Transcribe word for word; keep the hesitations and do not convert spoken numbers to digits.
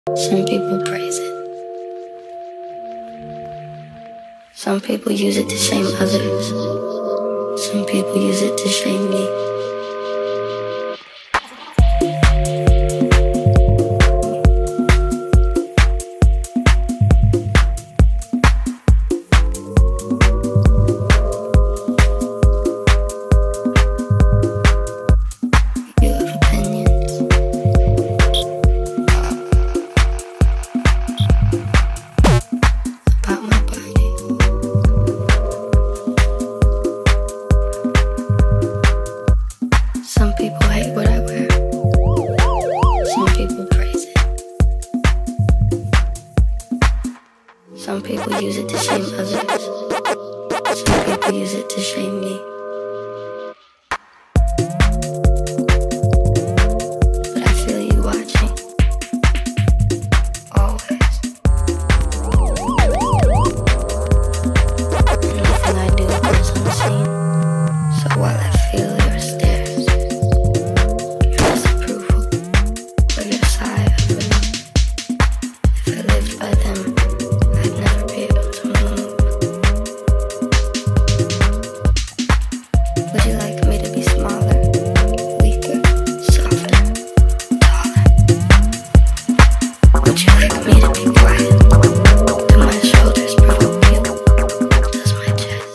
Some people praise it. Some people use it to shame others. Some people use it to shame me. Some people hate what I wear. Some people praise it. Some people use it to shame others. Some people use it to shame me. But I feel you watching. Always. And nothing I do goes unseen. So while I feel your stares, if I lived by them, I'd never be able to move. Would you like me to be smaller, weaker, softer, taller? Would you like me to be quiet? Do my shoulders provoke you? Does my chest?